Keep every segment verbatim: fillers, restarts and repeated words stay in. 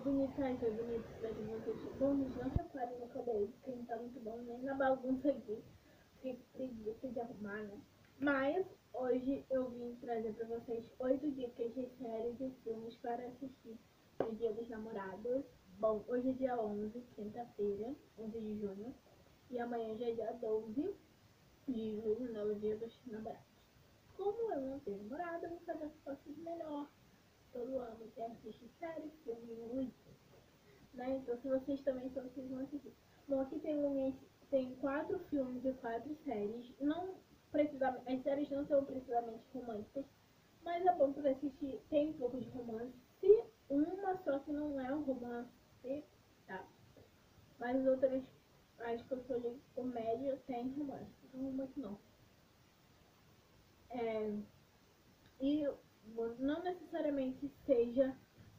bonito, ai, foi bonito pra vocês. Bom, gente, não reparem no cabelo, porque não tá muito bom, nem na bagunça aqui. Fiquei preguiça de arrumar, né? Mas hoje eu vim trazer pra vocês oito dicas de séries e filmes para assistir no Dia dos Namorados. Bom, hoje é dia onze, quinta-feira, onze de junho. E amanhã já é dia doze de julho, né? O Dia dos Namorados. Como eu não tenho namorada, eu vou fazer as fotos melhor. Todo ano que assiste séries, filmes, muito. Né? Então, se vocês também são, vocês vão assistir. Bom, aqui tem, um, tem quatro filmes e quatro séries. Não precisamente, as séries não são precisamente românticas, mas é bom para assistir. Tem um pouco de romance. Uma só que não é um romance, tá? Mas as outras, acho que eu escolhi comédia, tem romance. Então, romance não. É, e não necessariamente seja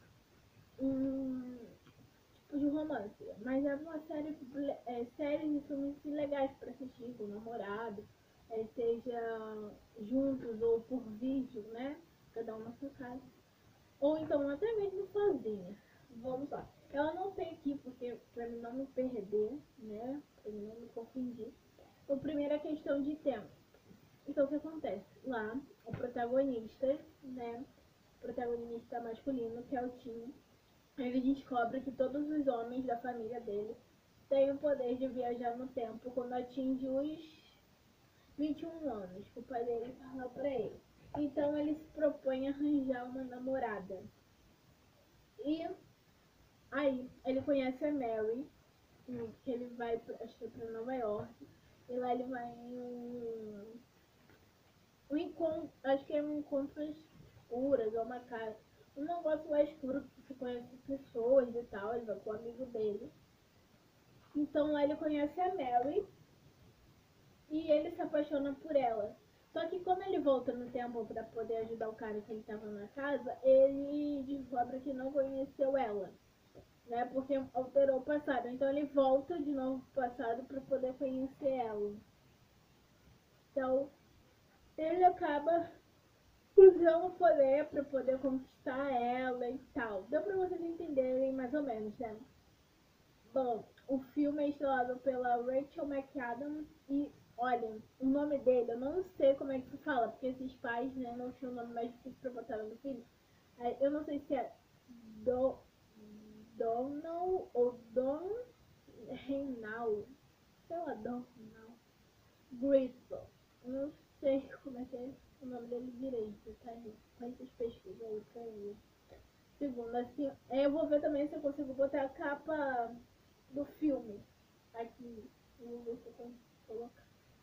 um tipo de romance, mas é uma série, é, séries e filmes legais para assistir com o namorado, é, seja juntos ou por vídeo, né? Cada um na sua casa. Ou então até mesmo sozinha. Vamos lá. Eu anotei aqui porque para mim não me perder, né? Para mim não me confundir. O primeiro é questão de tempo. Então o que acontece? Lá, o protagonista, né? O protagonista masculino, que é o Tim, ele descobre que todos os homens da família dele têm o poder de viajar no tempo quando atinge os vinte e um anos, que o pai dele fala pra ele. Então ele se propõe a arranjar uma namorada. E aí ele conhece a Mary, que ele vai, acho que pra Nova York, e lá ele vai em um, um encontro, acho que é um encontro às escuras, ou uma casa, um negócio lá escuro que você conhece pessoas e tal, ele vai com o amigo dele. Então lá ele conhece a Mary e ele se apaixona por ela. Só que como ele volta no tempo para poder ajudar o cara que ele estava na casa, ele descobre que não conheceu ela, né? Porque alterou o passado. Então ele volta de novo pro passado para poder conhecer ela. Então ele acaba usando o poder para poder conquistar ela e tal. Deu para vocês entenderem mais ou menos, né? Bom, o filme é estrelado pela Rachel McAdams e, olha, o nome dele, eu não sei como é que se fala, porque esses pais, né, não tinham o nome mais difícil pra botar no filho. Eu não sei se é Do, Donald ou Don Reinal, sei lá, Don Reinal, Bristol. Eu não sei como é que é o nome dele direito, tá? Faz essas pesquisas aí pra mim. Segundo, assim, eu vou ver também se eu consigo botar a capa do filme aqui. Vou ver se eu consigo colocar.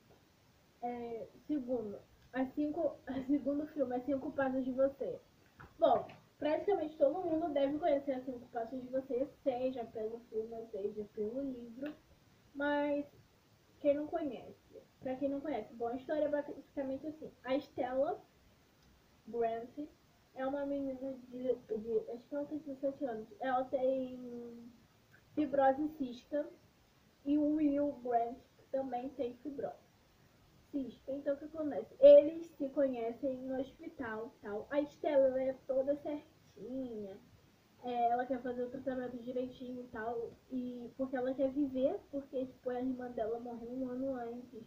É, segundo, as cinco, a segundo filme, As Cinco Passos de Você. Bom, praticamente todo mundo deve conhecer As Cinco Passos de Você, seja pelo filme, seja pelo livro. Mas quem não conhece? Pra quem não conhece, bom, a história é basicamente assim. A Stella Grant é uma menina de, de acho que ela tem dezessete anos. Ela tem fibrose cística e o Will Grant também tem fibrose cística. Então o que acontece? Eles se conhecem no hospital, tal. A Stella é toda certinha. É, ela quer fazer o tratamento direitinho e tal, e porque ela quer viver, porque tipo, a irmã dela morreu um ano antes.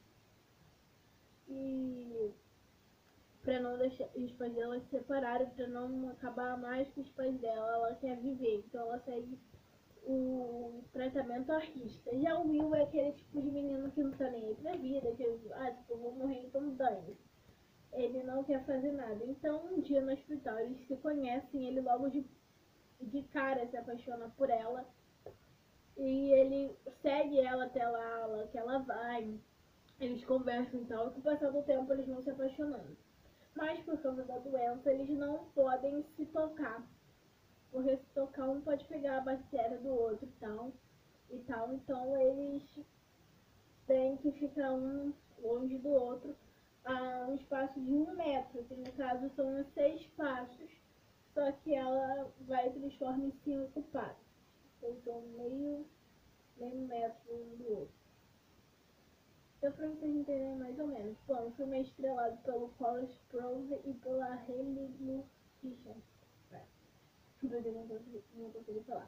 E pra não deixar os pais dela se separarem, pra não acabar mais com os pais dela, ela quer viver, então ela segue o tratamento à risca. Já o Will é aquele tipo de menino que não tá nem aí pra vida, que ah, tipo, eu vou morrer, então dane. Ele não quer fazer nada. Então um dia no hospital eles se conhecem, ele logo de, de cara se apaixona por ela. E ele segue ela até lá que ela vai. Eles conversam e tal, e com o passar do tempo eles vão se apaixonando. Mas por causa da doença, eles não podem se tocar. Porque se tocar, um pode pegar a bactéria do outro e tal. E tal. Então eles têm que ficar um longe do outro a um espaço de um metro, que no caso são seis passos. Só que ela vai e transforma em cinco passos. Então meio, meio metro um do outro. Deu pra vocês entenderem mais ou menos. Bom, o filme é estrelado pelo Paul Sprouse e pela Hayley Blue Fisher. É. Não consigo falar.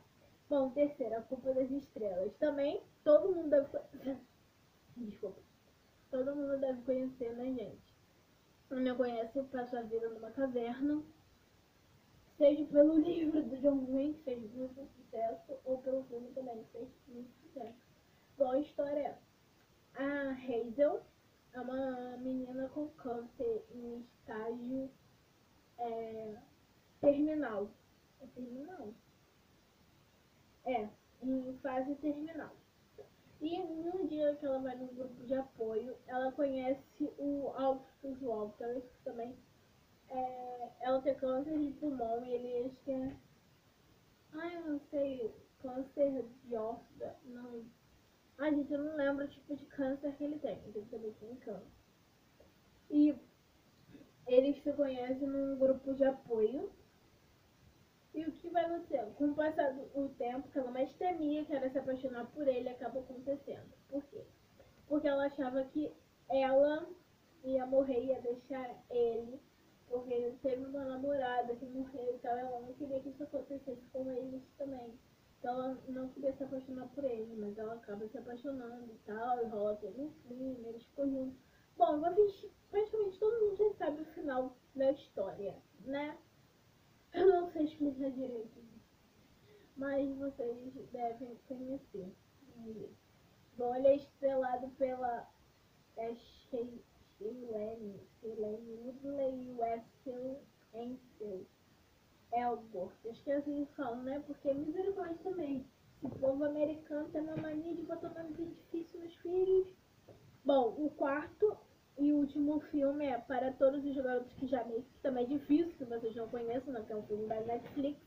Bom, terceira, A Culpa das Estrelas. Também todo mundo deve conhecer. Desculpa. Todo mundo deve conhecer, né, gente? Quem não conhece, passa a vida numa caverna. Seja pelo livro do John Green, que fez muito sucesso, ou pelo filme também, que fez muito sucesso. Bom, a história é: a Hazel é uma menina com câncer em estágio é, terminal. É terminal? É, em fase terminal. E um dia que ela vai num grupo de apoio, ela conhece o Augustus Walters, que também é, ela tem câncer de pulmão e ele acho que é. Ai, eu não sei, câncer de osso, não. Ai, gente, eu não lembro o tipo de câncer que ele tem, ele também tem câncer. E eles se conhecem num grupo de apoio. E o que vai acontecer? Com o passar do tempo, que ela mais temia, que era se apaixonar por ele, acaba acontecendo. Por quê? Porque ela achava que ela ia morrer, ia deixar ele, porque ele teve uma namorada que morreu, então ela não queria que isso acontecesse com eles também. Então ela não queria se apaixonar por ele, mas ela acaba se apaixonando e tal, e rola todo um crime, eles ficam juntos. Bom, vocês, praticamente todo mundo já sabe o final da história, né? Eu não sei explicar direito, mas vocês devem conhecer. Bom, ele é estrelado pela é, Shailene Woodley e Wesley Ansel Elgort. Acho que é assim que falam, né? Porque é misericórdia também. Esse povo americano tem uma mania de botar nome difícil nos filhos. Bom, o quarto e último filme é Para Todos os Garotos que Já Me, que também é difícil, que vocês não conhecem, não, que é um filme da Netflix.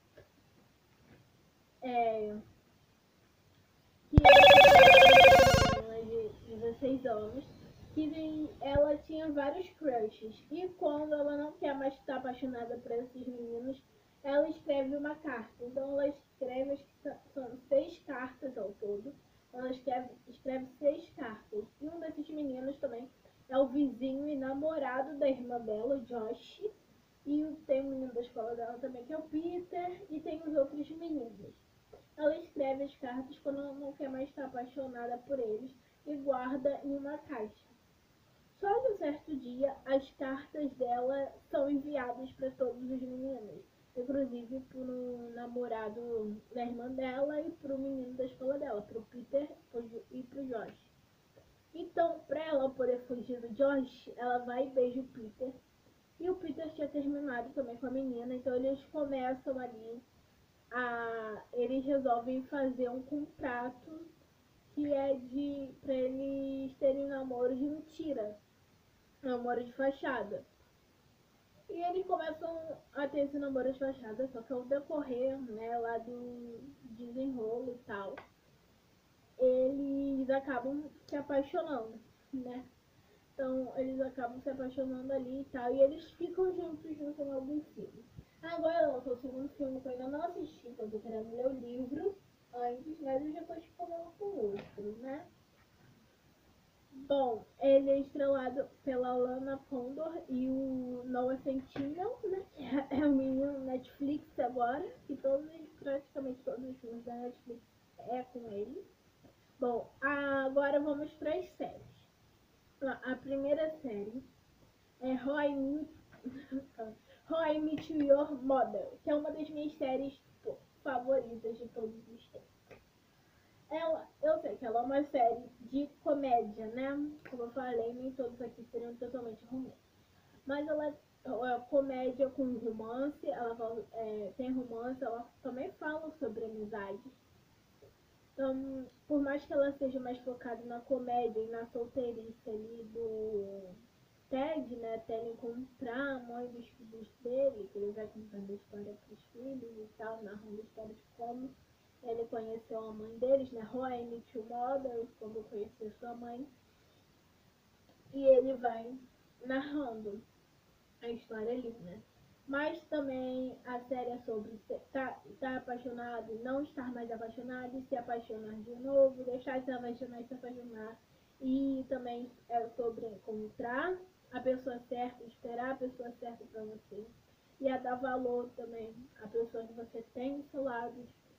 É, que é de dezesseis anos, que ela tinha vários crushes. E quando ela não quer mais estar apaixonada por esses meninos, ela escreve uma carta. Então ela escreve, acho que são seis cartas ao todo. Ela escreve, escreve seis cartas. E um desses meninos também é o vizinho e namorado da irmã dela, o Josh. E tem um menino da escola dela também, que é o Peter. E tem os outros meninos. Ela escreve as cartas quando ela não quer mais estar apaixonada por eles e guarda em uma caixa. Só de um certo dia, as cartas dela são enviadas para todos os meninos, inclusive para o namorado da irmã dela e para o menino da escola dela, para o Peter e para o Josh. Então, para ela poder fugir do Josh, ela vai e beija o Peter. E o Peter tinha terminado também com a menina, então eles começam ali a, eles resolvem fazer um contrato que é de para eles terem namoro de mentira, namoro de fachada. E eles começam a ter esse namoro de fachada, só que ao decorrer, né, lá do desenrolo e tal, eles acabam se apaixonando, né? Então eles acabam se apaixonando ali e tal, e eles ficam juntos no final do filme. Agora lançou o segundo filme que eu ainda não assisti, porque eu tô querendo ler o livro antes, mas eu já tô esperando com o outro, né? Bom, ele é estrelado pela Lana Condor e o Noah Centineo, né? Que é o menino Netflix agora, que todos, praticamente todos os filmes da Netflix é com ele. Bom, agora vamos para as séries. A primeira série é How I Met, How I Met Your Mother, que é uma das minhas séries pô, favoritas de todos os tempos. Ela, eu sei que ela é uma série de comédia, né? Como eu falei, nem todos aqui seriam totalmente românticos. Mas ela é, é comédia com romance, ela é, tem romance, ela também fala sobre amizade. Então, por mais que ela seja mais focada na comédia e na solteirice ali do Ted, né, até ele encontrar a mãe dos filhos dele, que ele vai contando a história para os filhos e tal, narrando a história de como ele conheceu a mãe deles, né, How I Met Your Mother, como conheceu sua mãe, e ele vai narrando a história ali, né. Mas também a série é sobre estar tá, tá apaixonado e não estar mais apaixonado, e se apaixonar de novo, deixar de se apaixonar e se apaixonar. E também é sobre encontrar a pessoa certa, esperar a pessoa certa para você. E a dar valor também à pessoa que você tem do seu lado.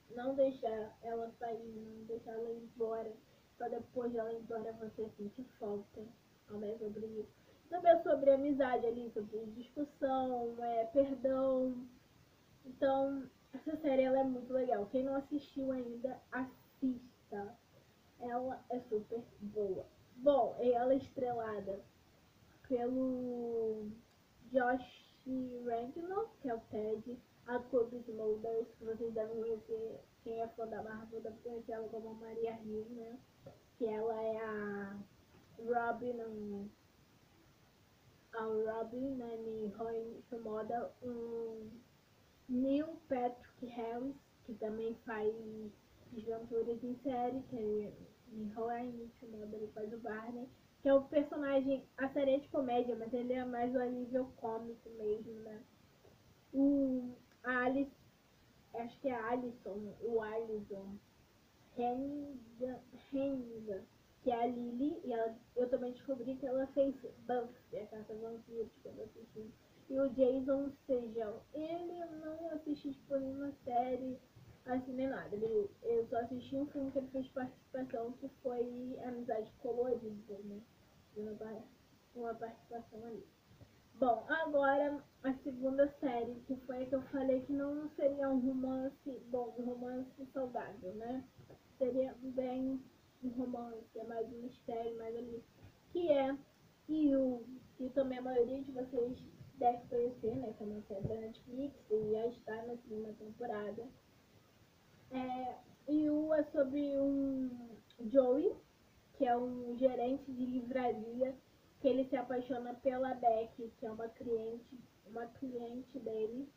não deixar ela sair, não deixar ela ir embora, pra depois dela ir embora você sentir falta. Também é sobre isso. Também é sobre amizade ali, sobre discussão, é, perdão. Então, essa série ela é muito legal. Quem não assistiu ainda, assista. Ela é super boa. Bom, ela é estrelada pelo Josh Regnall, que é o Ted, a Kobe Smulders, que vocês devem conhecer, quem é fã da Marvel deve conhecer ela como Maria Hill, né? Que ela é a Robin, um, a Robin, né, em How I Met um Neil Patrick Harris, que também faz desventuras em série, que é em How I Met ele faz o Barney, que é o personagem, a série é de comédia, mas ele é mais o nível cômico mesmo, né? O a Alice, acho que é a Alison, o Alison, Renga, Renga, que é a Lily, e ela, eu também descobri que ela fez Buffy, a Caça Vampiros, quando eu assisti. E o Jason Segel, ele não assisti tipo nenhuma série, assim, nem nada. Ele, eu só assisti um filme que ele fez participação, que foi Amizade Colorida, né? Uma, uma participação ali. Bom, agora a segunda série, que foi a que eu falei que não seria um romance, bom, um romance saudável, né? Seria bem um romance, é mais um mistério, mais ali. Que é You, que também a maioria de vocês deve conhecer, né? Que é uma série da Netflix e já está na segunda temporada. É, You é sobre um Joey, que é um gerente de livraria, que ele se apaixona pela Beck, que é uma cliente, uma cliente dele.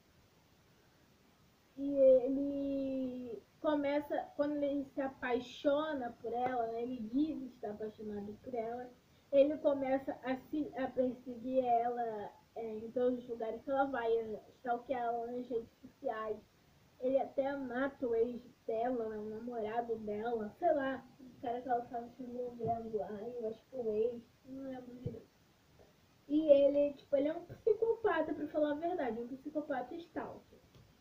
E ele começa, quando ele se apaixona por ela, né, ele diz estar apaixonado por ela, ele começa a, se, a perseguir ela é, em todos os lugares que ela vai, stalkear ela nas redes sociais. Ele até mata o ex dela, né, o namorado dela, sei lá, o cara que ela tava se envolvendo lá, eu acho que o ex, não lembro direito. E ele, tipo, ele é um psicopata, pra falar a verdade, um psicopata stalker.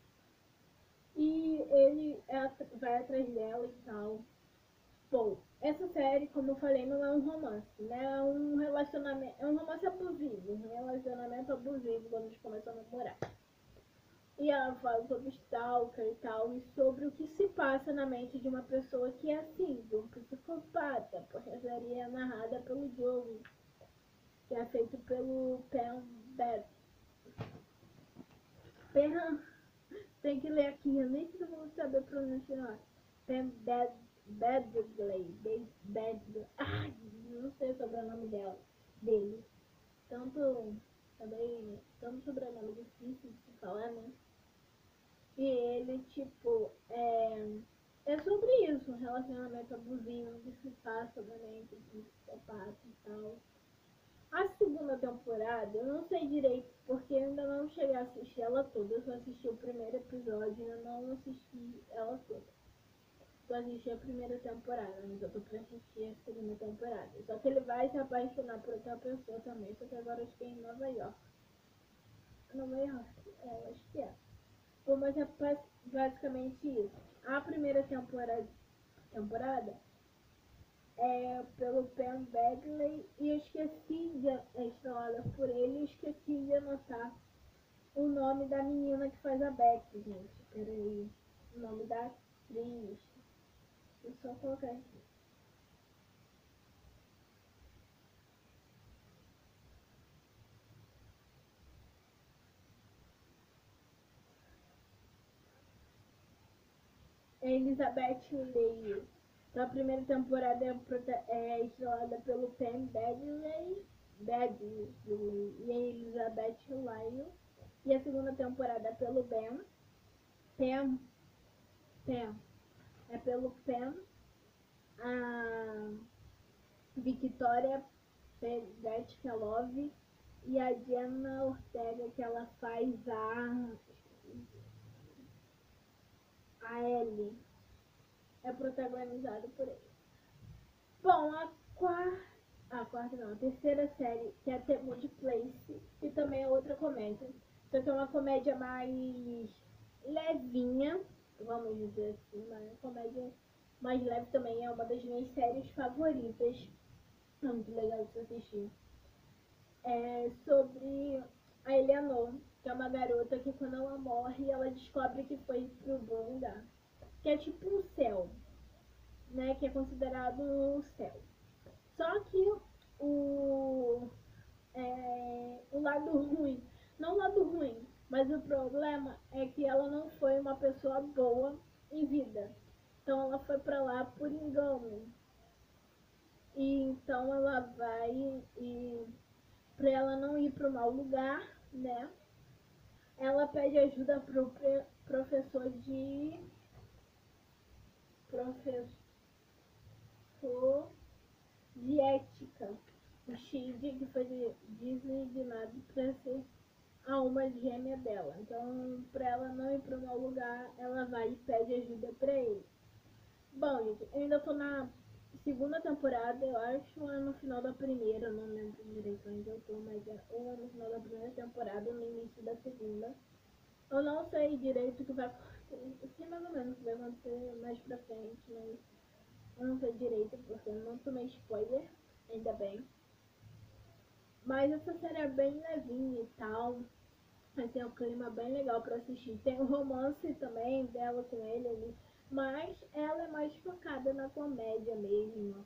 E ele é, vai atrás dela e tal. Bom, essa série, como eu falei, não é um romance, né? É um relacionamento, é um romance abusivo, um relacionamento abusivo quando eles começam a namorar. E ela fala sobre stalker e tal, e sobre o que se passa na mente de uma pessoa que é assim, de um psicopata, porque a série é narrada pelo Joey, que é feito pelo Pam Bed. Pam, tem que ler aqui, eu nem sei se eu vou saber pronunciar. Pam Bed, Bedley, Bedley, ai, não sei o sobrenome dela, dele. Tanto, também, tanto sobrenome difícil de se falar, né? E ele, tipo, é, é sobre isso, um relacionamento abusivo que se passa também com psicopata e tal. A segunda temporada, eu não sei direito, porque eu ainda não cheguei a assistir ela toda. Eu só assisti o primeiro episódio e eu não assisti ela toda. Só assisti a primeira temporada, mas eu tô pra assistir a segunda temporada. Só que ele vai se apaixonar por outra pessoa também, só que agora acho que é em Nova York. Nova York, é, eu acho que é. Bom, mas é basicamente isso. A primeira temporada, temporada é pelo Pam Begley e eu esqueci de é estrelada por ele, eu esqueci de anotar o nome da menina que faz a Beck, gente. Peraí. O nome da atriz. Deixa eu só colocar aqui. É Elizabeth Leigh. Então, a primeira temporada é, é estrelada pelo Pam Begley, Begley e a Elizabeth Lyle. E a segunda temporada é pelo Ben. Pam. Pam. É pelo Pam. A Victoria Petkalov e a Diana Ortega, que ela faz a a Ellie. É protagonizado por ele. Bom, a quarta, a quarta não, a terceira série, que é The Good Place, que também é outra comédia. Só que é uma comédia mais levinha, vamos dizer assim, uma comédia mais leve também. É uma das minhas séries favoritas. É muito legal de se assistir. É sobre a Eleanor, que é uma garota que quando ela morre, ela descobre que foi pro bom lugar. Que é tipo um céu, né? Que é considerado o céu. Só que o, é, o lado ruim, não o lado ruim, mas o problema é que ela não foi uma pessoa boa em vida. Então ela foi pra lá por engano. E então ela vai e pra ela não ir pro mau lugar, né? Ela pede ajuda pro professor de professor de ética, o Shid, que foi designado para ser a alma gêmea dela. Então, para ela não ir para um mau lugar, ela vai e pede ajuda para ele. Bom, gente, eu ainda tô na segunda temporada, eu acho, ou é no final da primeira, não lembro direito onde eu tô, mas é ou é no final da primeira temporada ou no início da segunda. Eu não sei direito o que vai acontecer, eu sei mais ou menos o que vai acontecer mais pra frente, mas eu não sei direito porque eu não tomei spoiler, ainda bem. Mas essa série é bem levinha e tal. Mas tem um clima bem legal pra assistir. Tem um romance também dela com ele ali. Mas ela é mais focada na comédia mesmo.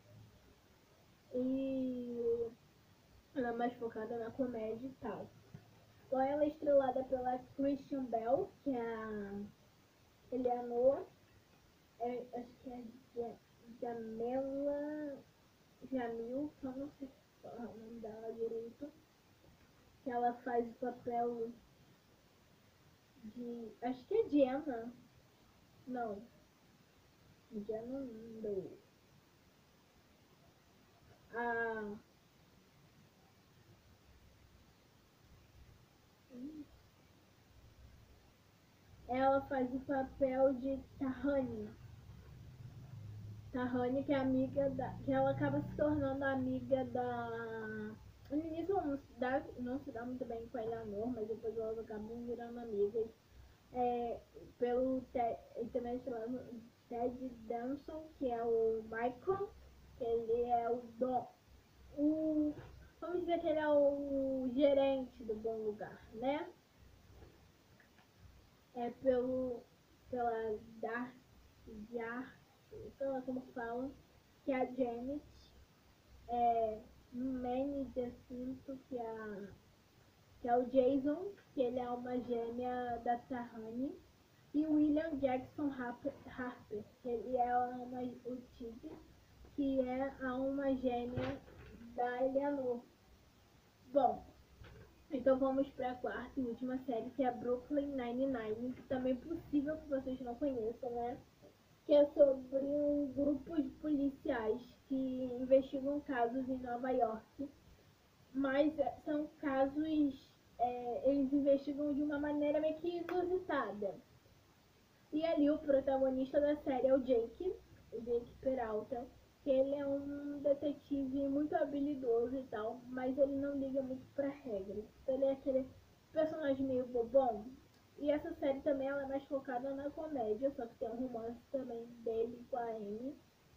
E ela é mais focada na comédia e tal. Então ela é estrelada pela Christian Bell, que é a Eleanor. É, acho que é Jamela Jamil, eu não sei falar o nome dela direito. Que ela faz o papel de. Acho que é Diana. Não. Diana não. A. Ela faz o papel de Tahani. Tahani, que é amiga da. Que ela acaba se tornando amiga da. No início ela não se dá, não se dá muito bem com a Eleanor, mas depois elas acabam virando amigas. É, pelo Ted, também chamado Ted Danson, que é o Michael, que ele é o dom, o, vamos dizer que ele é o gerente do Bom Lugar, né? É pelo, pela Darcy, Jar, sei lá como fala, que é a Janet, é Manny Jacinto, que é, a, que é o Jason, que ele é uma gêmea da Tahani, e William Jackson Harper, Harper que ele é uma, o Tig, que é a uma gêmea da Eleanor. Bom, então vamos para a quarta e última série, que é a Brooklyn Nine-Nine, que também é possível que vocês não conheçam, né? Que é sobre um grupo de policiais que investigam casos em Nova York, mas são casos, é, eles investigam de uma maneira meio que inusitada. E ali o protagonista da série é o Jake, o Jake Peralta, que ele é um detetive muito habilidoso e tal, mas ele não liga muito pra regras. Ele é aquele personagem meio bobão. E essa série também ela é mais focada na comédia, só que tem um romance também dele com a Amy.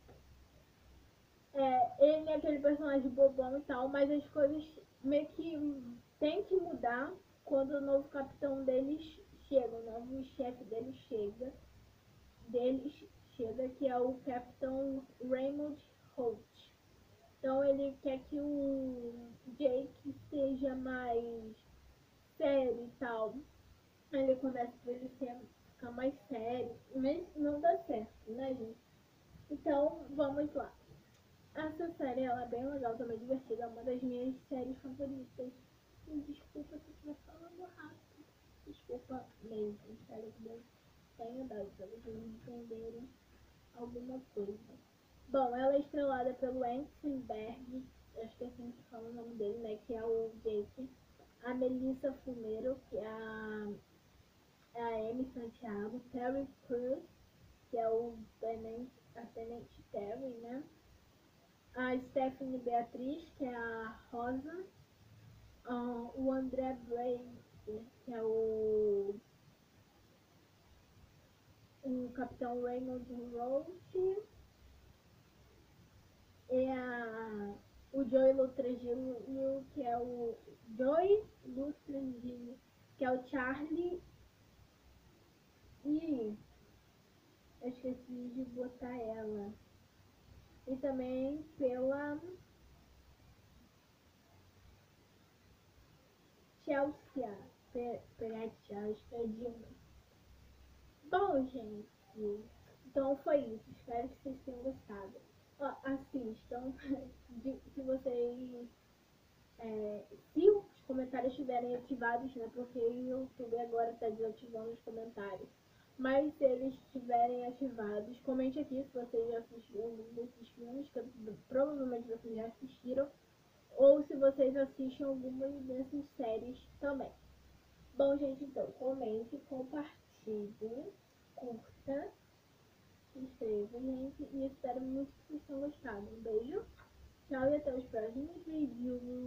É, ele é aquele personagem bobão e tal, mas as coisas meio que tem que mudar quando o novo capitão deles chega, o novo chefe deles chega deles chega, que é o Capitão Raymond Holt. Então ele quer que o Jake seja mais sério e tal. Ele começa pra ele ser, ficar mais sério, mas não dá certo, né, gente? Então, vamos lá. Essa série ela é bem legal, também divertida, é uma das minhas séries favoritas. E desculpa se eu estiver falando rápido. Desculpa mesmo, espero que Deus tenha dado para vocês entenderem alguma coisa. Bom, ela é estrelada pelo Ensenberg, acho que é assim que fala o nome dele, né? Que é o Jake. A Melissa Fumero, que é a, é a Amy Santiago. Terry Crews, que é o Tenente, a Tenente Terry, né? A Stephanie Beatriz, que é a Rosa. Uh, o André Brady, que é o o Capitão Raymond Roach, e a, o Joey Luttrell, que é o Joey Luttrell, que é o Charlie, e eu esqueci de botar ela. E também pela Chelsea Peretti, acho que é Dilma. Bom, gente, então foi isso. Espero que vocês tenham gostado. Ó, assistam. Se vocês. É, se os comentários estiverem ativados, né? Porque o YouTube agora está desativando os comentários. Mas se eles estiverem ativados, comente aqui se vocês já assistiram algum desses filmes, que provavelmente vocês já assistiram, ou se vocês assistem algumas dessas séries também. Bom, gente, então, comente, compartilhe, curta, se inscreva, gente, e espero muito que vocês tenham gostado. Um beijo, tchau e até os próximos vídeos.